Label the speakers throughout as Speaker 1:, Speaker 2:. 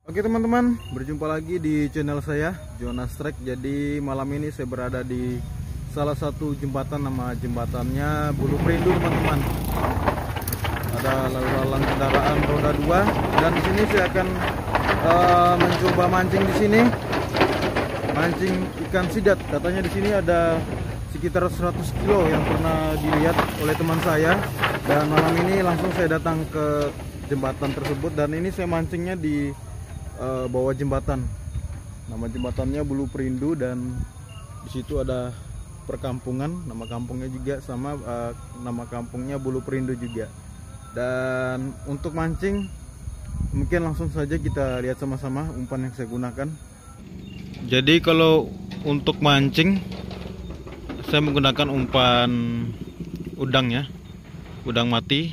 Speaker 1: Oke teman-teman, berjumpa lagi di channel saya Jonas Trek. Jadi malam ini saya berada di salah satu jembatan, nama jembatannya Bulu Perindu teman-teman. Ada lalu lalang kendaraan roda 2 dan di sini saya akan mencoba mancing di sini. Mancing ikan sidat. Katanya di sini ada sekitar 100 kilo yang pernah dilihat oleh teman saya. Dan malam ini langsung saya datang ke jembatan tersebut dan ini saya mancingnya di bawah jembatan. Nama jembatannya Bulu Perindu dan di situ ada perkampungan, nama kampungnya juga sama, nama kampungnya Bulu Perindu juga. Dan untuk mancing mungkin langsung saja kita lihat sama-sama umpan yang saya gunakan. Jadi kalau untuk mancing saya menggunakan umpan udang ya, udang mati,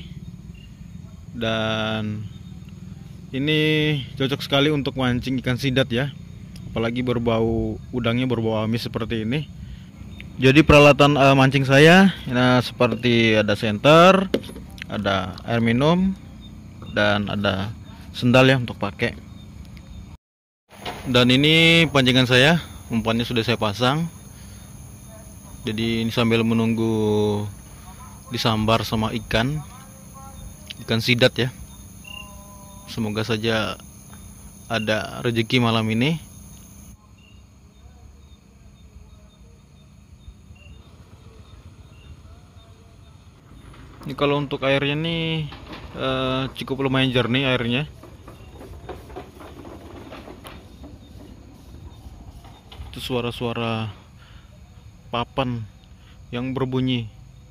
Speaker 1: dan ini cocok sekali untuk mancing ikan sidat ya, apalagi udangnya berbau amis seperti ini. Jadi peralatan mancing saya seperti ada senter, ada air minum, dan ada sendal ya untuk pakai. Dan ini pancingan saya, umpannya sudah saya pasang. Jadi ini sambil menunggu disambar sama ikan sidat ya. Semoga saja ada rezeki malam ini. Ini kalau untuk airnya nih cukup lumayan jernih airnya. Itu suara-suara papan yang berbunyi.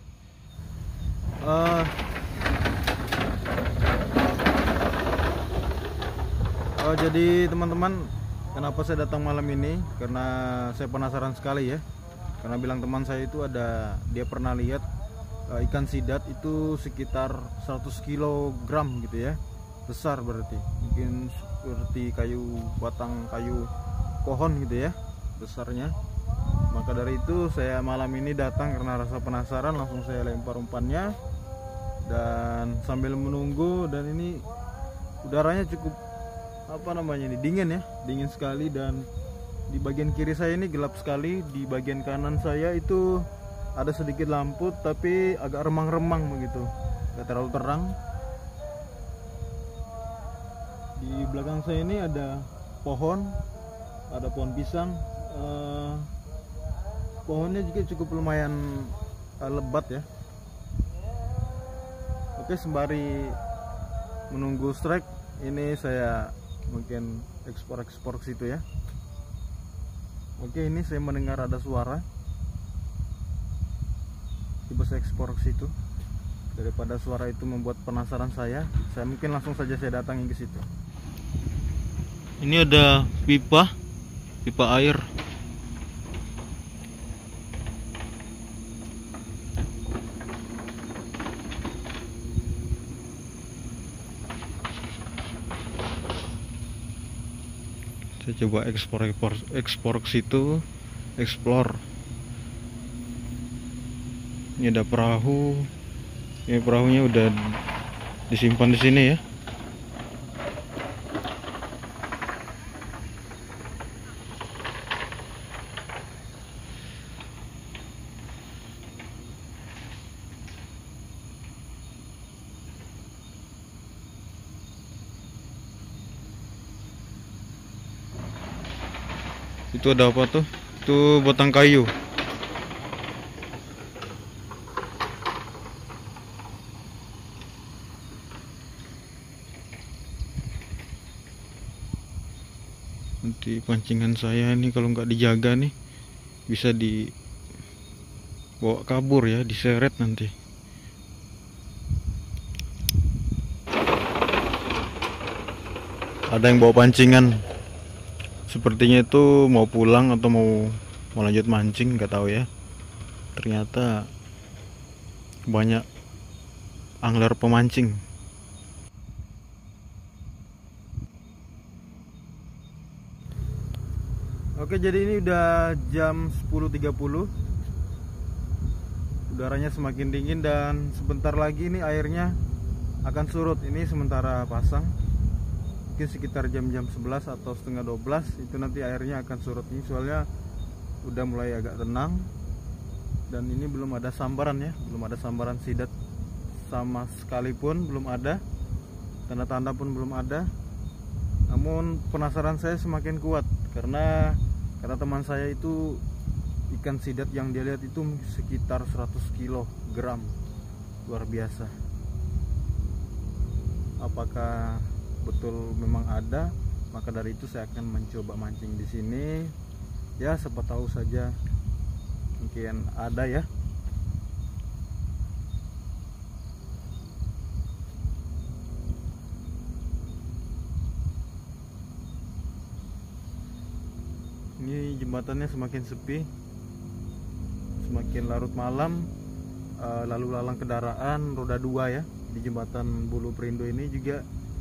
Speaker 1: Jadi teman-teman, kenapa saya datang malam ini? Karena saya penasaran sekali ya. Karena bilang teman saya itu dia pernah lihat ikan sidat itu sekitar 100 kg gitu ya. Besar berarti. Mungkin seperti batang kayu pohon gitu ya besarnya. Maka dari itu saya malam ini datang karena rasa penasaran, langsung saya lempar umpannya dan sambil menunggu. Dan ini udaranya cukup dingin ya, dingin sekali. Dan di bagian kiri saya ini gelap sekali, di bagian kanan saya itu ada sedikit lampu tapi agak remang-remang begitu, gak terlalu terang. Di belakang saya ini ada pohon pisang. Pohonnya juga cukup lumayan lebat ya. Oke, sembari menunggu strike ini saya mungkin ekspor ke situ ya. Oke, ini saya mendengar ada suara, coba saya ekspor ke situ. Daripada suara itu membuat penasaran saya mungkin langsung saja saya datangi ke situ. Ini ada pipa air. Saya coba ekspor ke situ, explore. Ini ada perahu. Ini perahunya udah disimpan di sini ya. Itu ada apa tuh? Itu batang kayu. Nanti pancingan saya nih kalau nggak dijaga nih bisa dibawa kabur ya, diseret nanti. Ada yang bawa pancingan. Sepertinya itu mau pulang atau mau lanjut mancing, nggak tahu ya. Ternyata banyak angler pemancing. Oke, jadi ini udah jam 10.30. Udaranya semakin dingin dan sebentar lagi ini airnya akan surut. Ini sementara pasang. mungkin sekitar jam-jam 11 atau setengah 12 itu nanti airnya akan surut. Ini soalnya udah mulai agak tenang, dan ini belum ada sambaran ya, belum ada sambaran sidat sama sekalipun, belum ada, tanda-tanda pun belum ada. Namun penasaran saya semakin kuat karena teman saya itu ikan sidat yang dia lihat itu sekitar 100 kg, luar biasa. Apakah betul memang ada? Maka dari itu saya akan mencoba mancing di sini. Ya, siapa tahu saja mungkin ada ya. Ini jembatannya semakin sepi, semakin larut malam. Lalu lalang kendaraan roda 2 ya di jembatan Bulu Perindu ini juga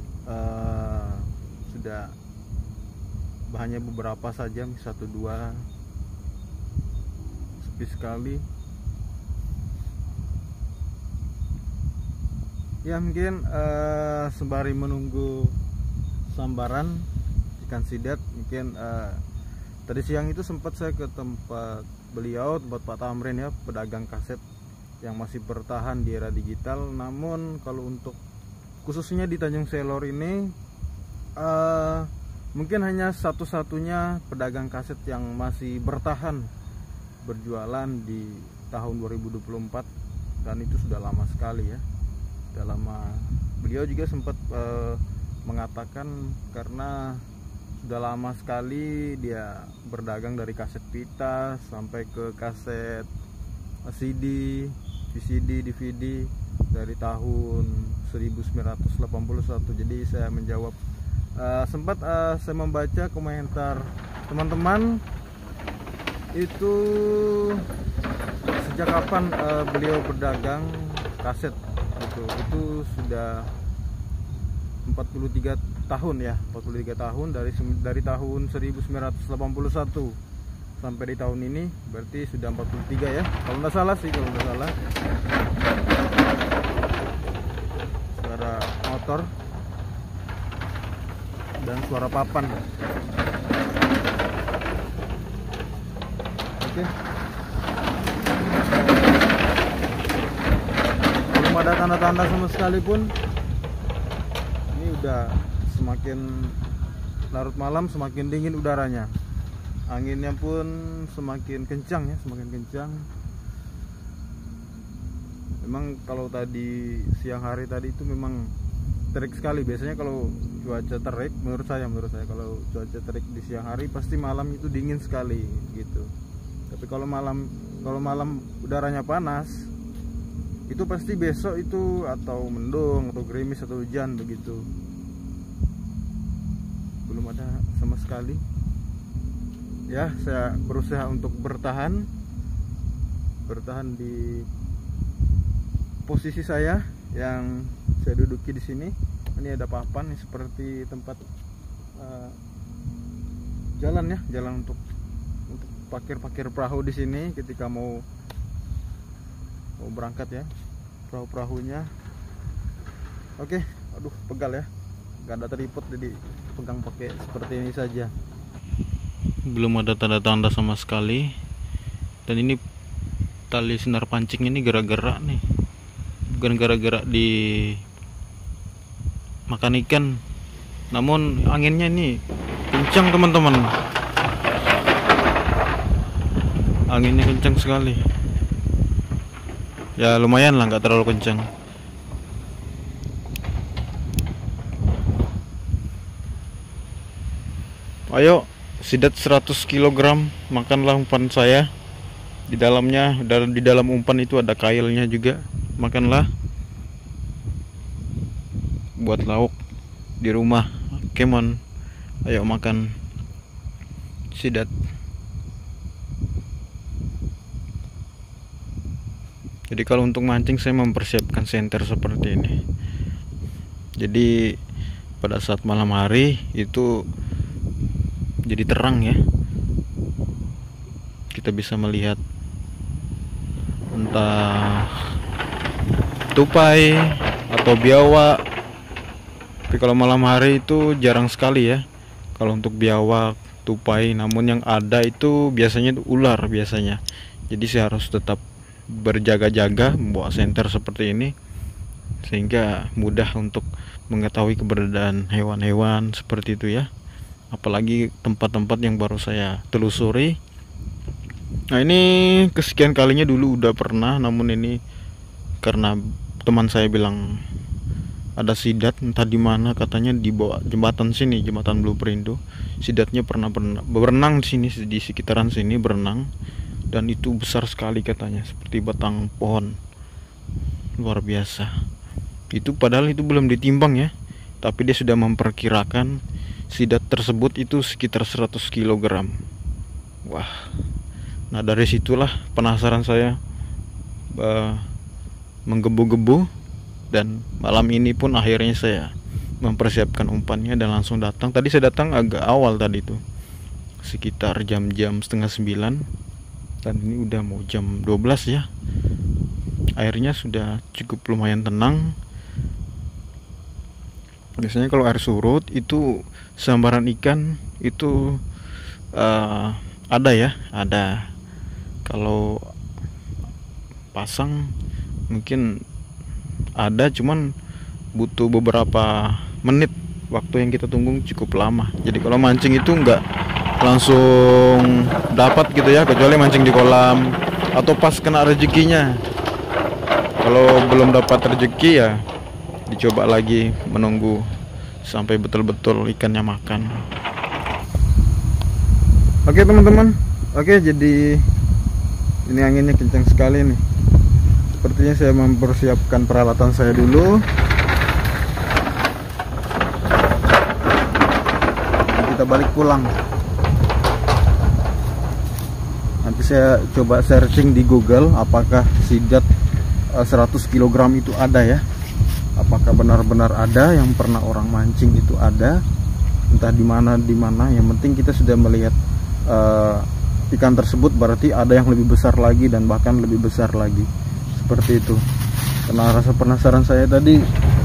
Speaker 1: sudah hanya beberapa saja, 1-2, sepi sekali ya. Mungkin sembari menunggu sambaran ikan sidat, mungkin tadi siang itu sempat saya ke tempat beliau, tempat Pak Tamrin ya, pedagang kaset yang masih bertahan di era digital. Namun kalau untuk khususnya di Tanjung Selor ini mungkin hanya satu-satunya pedagang kaset yang masih bertahan berjualan di tahun 2024, dan itu sudah lama sekali ya, sudah lama. Beliau juga sempat mengatakan karena sudah lama sekali dia berdagang dari kaset pita sampai ke kaset CD, VCD, DVD dari tahun 1981. Jadi saya menjawab, sempat saya membaca komentar teman-teman itu sejak kapan beliau berdagang kaset itu sudah 43 tahun ya, 43 tahun dari tahun 1981 sampai di tahun ini, berarti sudah 43 ya, kalau nggak salah sih, kalau nggak salah. Suara motor dan suara papan. Oke. Belum ada tanda-tanda sama sekali pun. Ini udah semakin larut malam, semakin dingin udaranya. Anginnya pun semakin kencang ya, semakin kencang. Memang kalau tadi siang hari tadi itu memang terik sekali. Biasanya kalau cuaca terik, menurut saya kalau cuaca terik di siang hari pasti malam itu dingin sekali gitu. Tapi kalau malam udaranya panas, itu pasti besok itu atau mendung atau gerimis atau hujan begitu. Belum ada sama sekali. Ya, saya berusaha untuk bertahan di posisi saya yang saya duduki di sini. Ini ada papan nih, seperti tempat jalan ya, jalan untuk parkir perahu di sini ketika mau berangkat ya, perahu-perahunya. Oke, aduh pegal ya, nggak ada tripod jadi pegang pakai seperti ini saja. Belum ada tanda-tanda sama sekali, dan ini tali sinar pancing ini gerak-gerak nih, bukan gerak-gerak di makan ikan, namun anginnya ini kencang teman-teman, anginnya kencang sekali ya, lumayan lah, nggak terlalu kencang. Ayo, sidat 100 kg, makanlah umpan saya. Di dalamnya, di dalam umpan itu ada kailnya juga, makanlah buat lauk di rumah. Kemon, ayo makan sidat. Jadi kalau untuk mancing saya mempersiapkan senter seperti ini. Jadi pada saat malam hari itu jadi terang ya, kita bisa melihat entah tupai atau biawak Tapi kalau malam hari itu jarang sekali ya. Kalau untuk biawak, tupai, namun yang ada itu biasanya itu ular biasanya. Jadi saya harus tetap berjaga-jaga membawa senter seperti ini, sehingga mudah untuk mengetahui keberadaan hewan-hewan seperti itu ya. Apalagi tempat-tempat yang baru saya telusuri. Nah, ini kesekian kalinya, dulu udah pernah, namun ini karena teman saya bilang ada sidat entah di mana, katanya di bawah jembatan sini, jembatan Blueperindu. Sidatnya pernah berenang di sini, di sekitaran sini berenang, dan itu besar sekali katanya, seperti batang pohon. Luar biasa. Itu padahal itu belum ditimbang ya, tapi dia sudah memperkirakan sidat tersebut itu sekitar 100 kg. Wah. Nah, dari situlah penasaran saya menggebu-gebu, dan malam ini pun akhirnya saya mempersiapkan umpannya dan langsung datang. Tadi saya datang agak awal tadi itu, sekitar jam-jam setengah 9, dan ini udah mau jam 12 ya. Airnya sudah cukup lumayan tenang. Biasanya kalau air surut itu sambaran ikan itu ada ya, ada. Kalau pasang mungkin ada, cuman butuh beberapa menit, waktu yang kita tunggu cukup lama. Jadi kalau mancing itu nggak langsung dapat gitu ya, kecuali mancing di kolam atau pas kena rezekinya. Kalau belum dapat rezeki ya dicoba lagi, menunggu sampai betul-betul ikannya makan. Oke teman-teman, oke, jadi ini anginnya kencang sekali nih. Sepertinya saya mempersiapkan peralatan saya dulu. Kita balik pulang. Nanti saya coba searching di Google apakah sidat 100 kg itu ada ya. Apakah benar-benar ada, yang pernah orang mancing itu ada. Entah di mana. Yang penting kita sudah melihat ikan tersebut, berarti ada yang lebih besar lagi dan bahkan lebih besar lagi. Seperti itu. Karena rasa penasaran saya tadi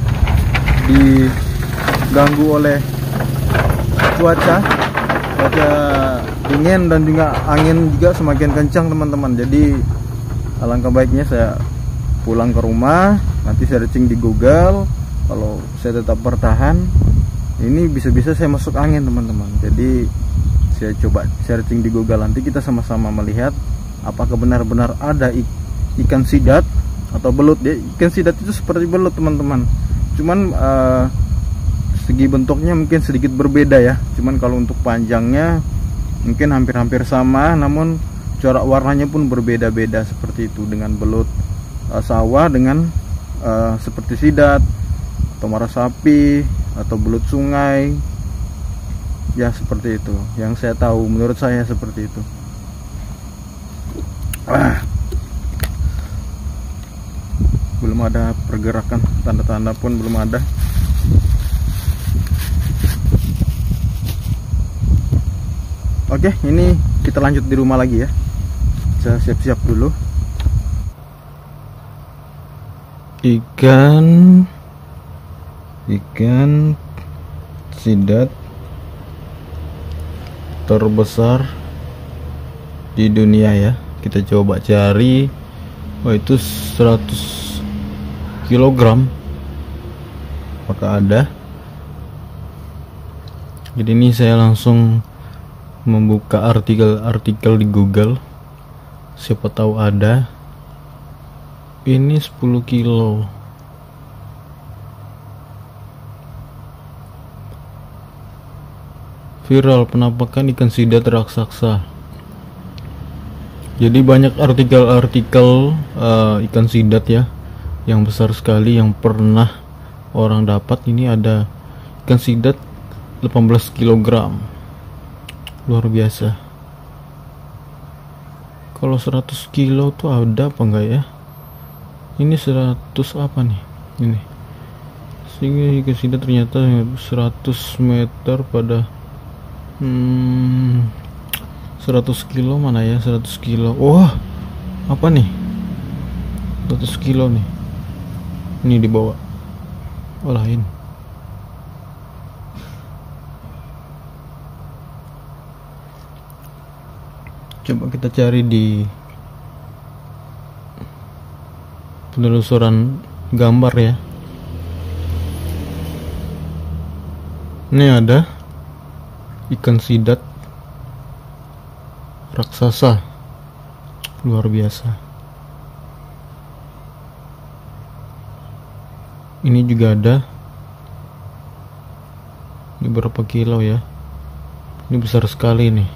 Speaker 1: diganggu oleh cuaca dingin, dan juga angin juga semakin kencang teman-teman. Jadi alangkah baiknya saya pulang ke rumah, nanti searching di Google. Kalau saya tetap bertahan, ini bisa-bisa saya masuk angin teman-teman. Jadi saya coba searching di Google, nanti kita sama-sama melihat apakah benar-benar ada ikan sidat atau belut. Dia ikan sidat itu seperti belut teman-teman, cuman segi bentuknya mungkin sedikit berbeda ya. Cuman kalau untuk panjangnya mungkin hampir-hampir sama, namun corak warnanya pun berbeda-beda seperti itu, dengan belut sawah dengan seperti sidat atau mara sapi atau belut sungai ya, seperti itu yang saya tahu, menurut saya seperti itu. Belum ada pergerakan, tanda-tanda pun belum ada. Oke, ini kita lanjut di rumah lagi ya. Saya siap-siap dulu. Ikan sidat terbesar di dunia ya. Kita coba cari. Oh, itu 100 kg. Apakah ada? Jadi ini saya langsung membuka artikel di Google. Siapa tahu ada. Ini 10 kilo. Viral penampakan ikan sidat raksasa. Jadi banyak artikel-artikel ikan sidat ya, yang besar sekali yang pernah orang dapat. Ini ada ikan sidat 18 kg. Luar biasa. Kalau 100 kilo tuh ada apa enggak ya? Ini 100 apa nih? Ini. Sehingga ikan sidat ternyata 100 meter pada 100 kilo mana ya? 100 kilo. Wah, apa nih? 100 kilo nih. Ini dibawa. Oh, lain. Coba kita cari di penelusuran gambar ya. Ini ada ikan sidat raksasa, luar biasa. Ini juga ada. Ini berapa kilo ya? Ini besar sekali nih.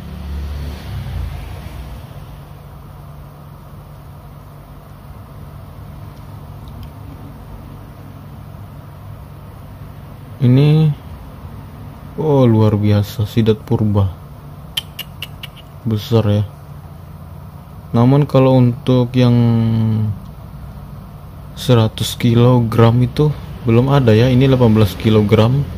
Speaker 1: Ini oh luar biasa, sidat purba besar ya. Namun kalau untuk yang 100 kg itu belum ada ya. Ini 18 kg.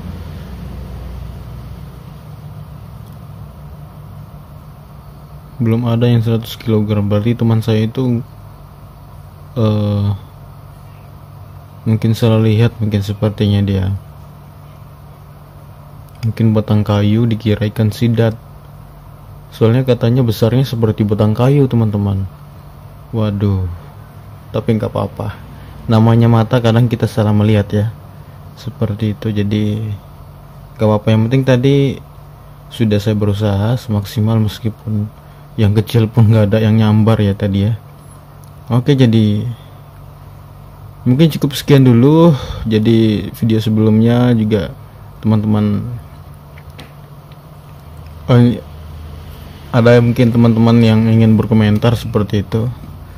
Speaker 1: Belum ada yang 100 kg. Berarti teman saya itu mungkin salah lihat, mungkin sepertinya dia. Mungkin batang kayu dikira ikan sidat. Soalnya katanya besarnya seperti batang kayu, teman-teman. Waduh. Tapi nggak apa-apa. Namanya mata, kadang kita salah melihat ya. Seperti itu. Jadi nggak apa-apa. Yang penting tadi sudah saya berusaha semaksimal, meskipun yang kecil pun nggak ada yang nyambar ya tadi ya. Oke, jadi mungkin cukup sekian dulu. Jadi video sebelumnya juga teman-teman, ada mungkin teman-teman yang ingin berkomentar seperti itu.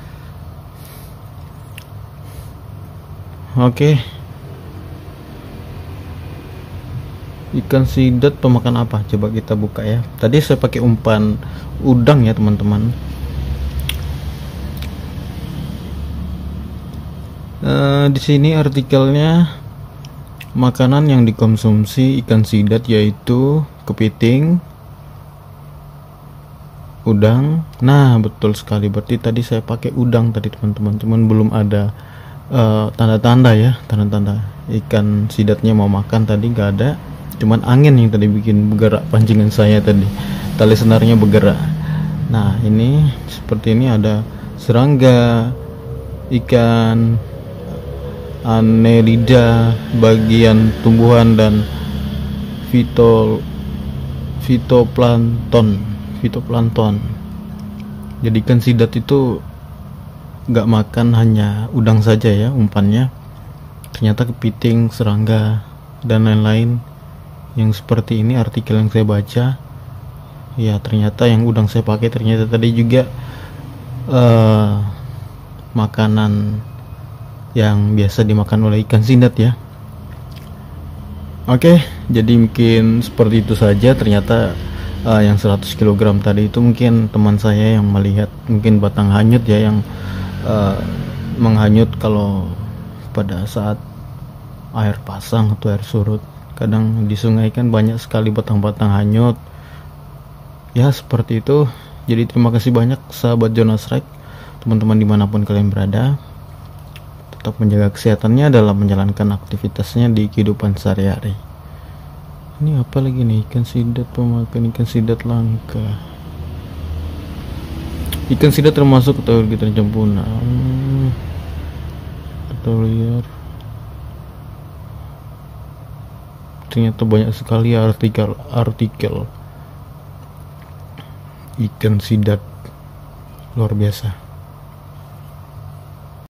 Speaker 1: Oke. Ikan sidat pemakan apa? Coba kita buka ya. Tadi saya pakai umpan udang ya, teman-teman. Di sini artikelnya, makanan yang dikonsumsi ikan sidat yaitu kepiting, udang. Nah, betul sekali. Berarti tadi saya pakai udang tadi, teman-teman. Cuman belum ada tanda-tanda ya, tanda-tanda ikan sidatnya mau makan tadi nggak ada. Cuman angin yang tadi bikin bergerak pancingan saya tadi. Tali senarnya bergerak. Nah, ini seperti ini ada serangga, ikan Annelida, bagian tumbuhan, dan fitoplankton. Jadi ikan sidat itu nggak makan hanya udang saja ya umpannya. Ternyata kepiting, serangga, dan lain-lain. Yang seperti ini artikel yang saya baca ya. Ternyata yang udang saya pakai ternyata tadi juga makanan yang biasa dimakan oleh ikan sidat ya. Oke, jadi mungkin seperti itu saja. Ternyata yang 100 kg tadi itu mungkin teman saya yang melihat mungkin batang hanyut ya, yang menghanyut kalau pada saat air pasang atau air surut. Kadang di sungai kan banyak sekali batang-batang hanyut ya, seperti itu. Jadi terima kasih banyak sahabat Jonas Rek, teman-teman dimanapun kalian berada. Tetap menjaga kesehatannya dalam menjalankan aktivitasnya di kehidupan sehari-hari. Ini apa lagi nih? Ikan sidat pemakan ikan sidat langka. Ikan sidat termasuk kategori terancam punah atau liar. Ternyata banyak sekali artikel ikan sidat, luar biasa.